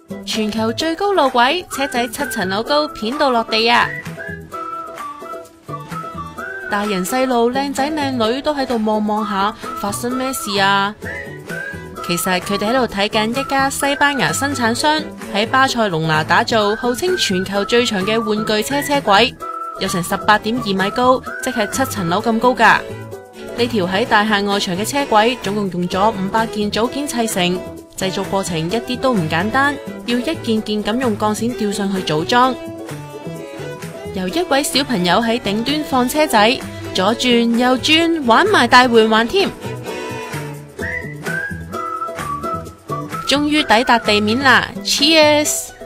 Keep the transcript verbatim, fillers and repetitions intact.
全球最高路軌，車仔七層樓高，片到落地啊！大人細路、靚仔靚女都喺度望望下，發生咩事啊？其實佢哋喺度睇緊一家西班牙生產商喺巴塞隆拿打造號稱全球最長嘅玩具車車軌，有成十八點二米高，即係七層樓咁高噶。呢條喺大廈外牆嘅車軌，總共用咗五百件組件砌成，製作過程一啲都唔簡單，要一件件咁用鋼線吊上去組裝。由一位小朋友喺頂端放車仔，左轉右轉，玩埋大回環添。終於抵達地面啦 ！Cheers！